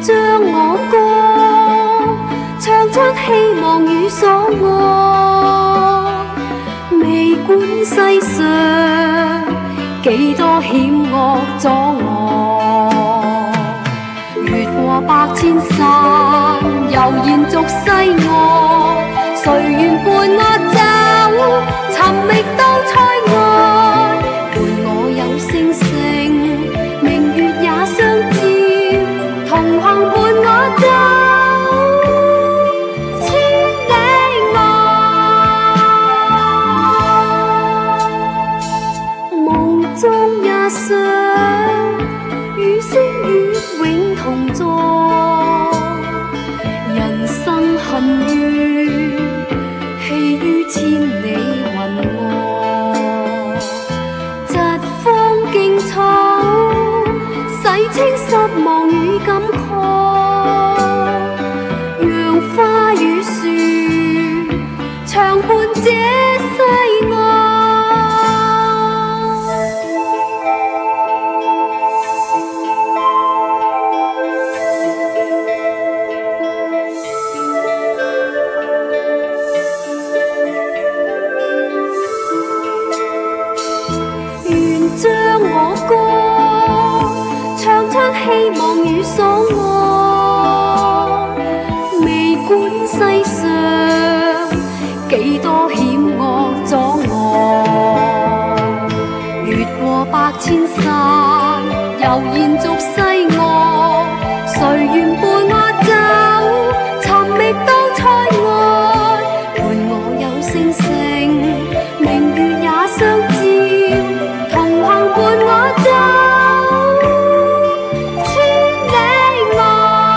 將我歌唱出希望與所愛，未管世上幾多險惡阻礙，越過百千山，又延續西岸，誰願伴我走，尋覓到塞外，伴我有星星，明月也相照，同行伴我走。中也想與星月永同在，人生恨怨棄於千里雲外，疾風勁草洗清失望與感慨，讓花與樹長伴這世外。將我歌唱出希望與所愛，未管世上幾多險惡阻礙，越過百千山，又延續西岸，誰願伴我走，尋覓到塞外，伴我有星星，明月也相照。同行伴我走，千里外，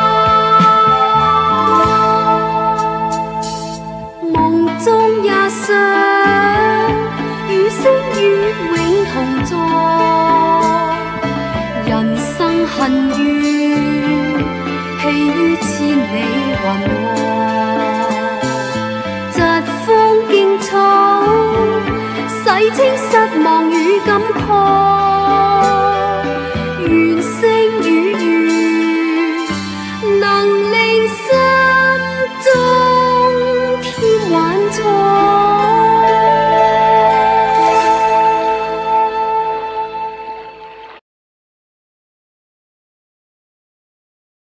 夢中也想與星月永同在，人生恨怨棄於千里雲外，疾風勁草洗清失望與感慨。